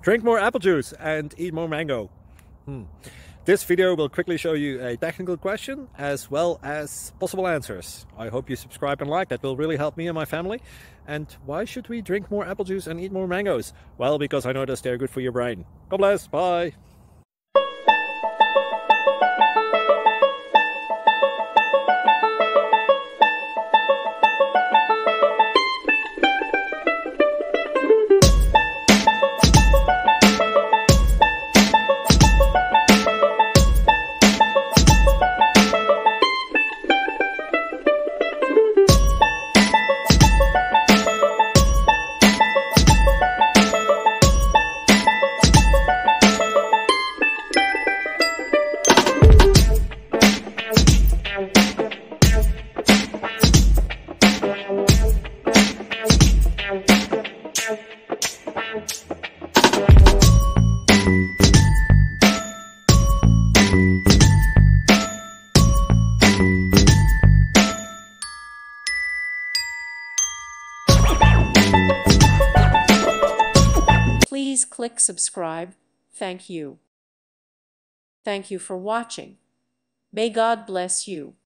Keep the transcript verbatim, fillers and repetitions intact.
Drink more apple juice and eat more mango. Hmm. This video will quickly show you a technical question as well as possible answers. I hope you subscribe and like, that will really help me and my family. And why should we drink more apple juice and eat more mangoes? Well, because I noticed they're good for your brain. God bless, bye! Please click subscribe. Thank you. Thank you for watching. May God bless you.